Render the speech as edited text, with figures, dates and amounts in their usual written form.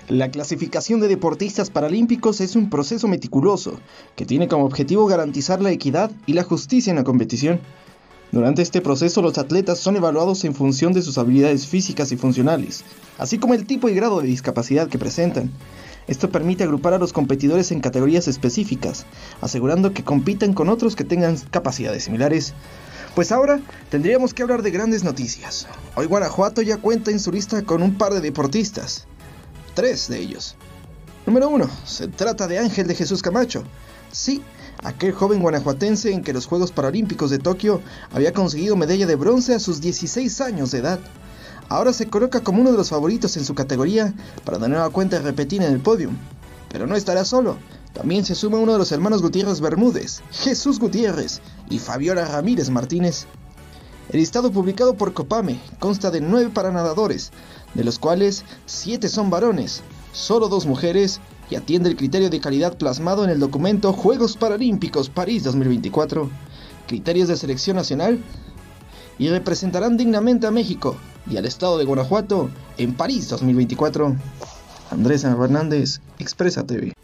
La clasificación de deportistas paralímpicos es un proceso meticuloso que tiene como objetivo garantizar la equidad y la justicia en la competición. Durante este proceso, los atletas son evaluados en función de sus habilidades físicas y funcionales, así como el tipo y grado de discapacidad que presentan. Esto permite agrupar a los competidores en categorías específicas, asegurando que compitan con otros que tengan capacidades similares. Pues ahora tendríamos que hablar de grandes noticias. Hoy Guanajuato ya cuenta en su lista con un par de deportistas. 3 de ellos. Número 1. Se trata de Ángel de Jesús Camacho. Sí, aquel joven guanajuatense en que los Juegos Paralímpicos de Tokio había conseguido medalla de bronce a sus 16 años de edad. Ahora se coloca como uno de los favoritos en su categoría para de nueva cuenta repetir en el podio. Pero no estará solo. También se suma uno de los hermanos Gutiérrez Bermúdez, Jesús Gutiérrez y Fabiola Ramírez Martínez. El listado publicado por Copame consta de 9 paranadadores, de los cuales 7 son varones, solo 2 mujeres, y atiende el criterio de calidad plasmado en el documento Juegos Paralímpicos París 2024, criterios de selección nacional, y representarán dignamente a México y al estado de Guanajuato en París 2024. Andrés Hernández, Expresa TV.